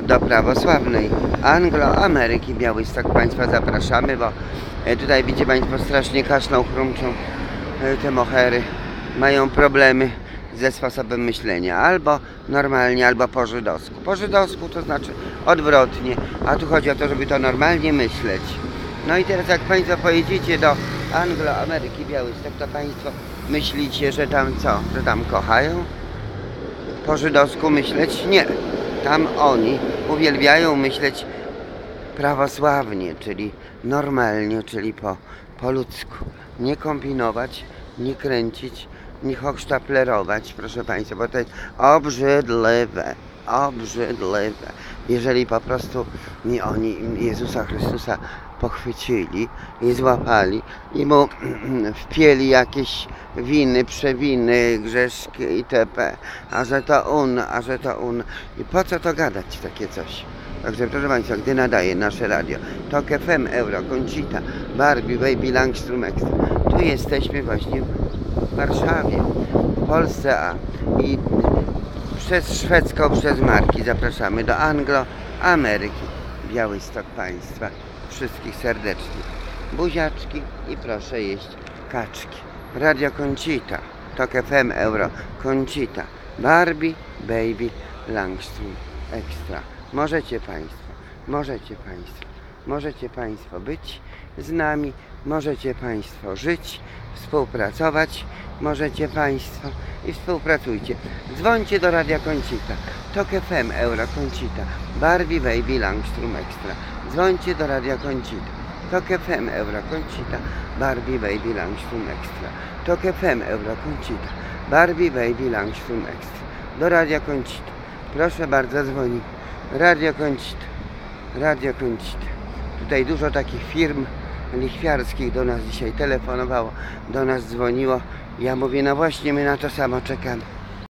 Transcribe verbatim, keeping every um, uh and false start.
do prawosławnej Anglo-Ameryki Białystok Państwa zapraszamy, bo tutaj widzicie Państwo, strasznie kaszlą, chrumczą te mohery, mają problemy ze sposobem myślenia, albo normalnie, albo po żydowsku. Po żydowsku to znaczy odwrotnie, a tu chodzi o to, żeby to normalnie myśleć. No i teraz jak Państwo pojedziecie do Anglo-Ameryki Białystok, to Państwo myślicie, że tam co? Że tam kochają? Po żydowsku myśleć? Nie. Tam oni uwielbiają myśleć prawosławnie, czyli normalnie, czyli po, po ludzku. Nie kombinować, nie kręcić, nie hochsztaplerować, proszę Państwa, bo to jest obrzydliwe, obrzydliwe. Jeżeli po prostu nie oni Jezusa Chrystusa pochwycili i złapali i mu wpieli jakieś winy, przewiny, grzeszki itp. A że to on, a że to on. I po co to gadać takie coś? Także proszę Państwa, gdy nadaje nasze radio Tok F M, Euro, Conchita, Barbie, Baby, Langstrom Extra. Tu jesteśmy właśnie w Warszawie, w Polsce, a i przez szwedzką, przez marki zapraszamy do Anglo-Ameryki Białystok Państwa. Wszystkich serdecznie. Buziaczki i proszę jeść kaczki. Radio Conchita, Tok F M, Euro, Conchita, Barbie, Baby, Langstrom Extra. Możecie Państwo, możecie Państwo, możecie Państwo być z nami, możecie Państwo żyć, współpracować, możecie Państwo i współpracujcie. Dzwońcie do Radia Conchita, Tok F M, Euro, Conchita, Barbie, Baby, Langstrom Extra. Dzwońcie do Radia Conchita, Tok F M, Euro, Conchita, Barbie, Baby, Langstrom Extra. Tok F M, Euro, Conchita, Barbie, Baby, Langstrom Extra. Do Radia Conchita. Proszę bardzo, dzwoni. Radio Conchita, Radio Conchita. Tutaj dużo takich firm lichwiarskich do nas dzisiaj telefonowało, do nas dzwoniło. Ja mówię, no właśnie, my na to samo czekamy.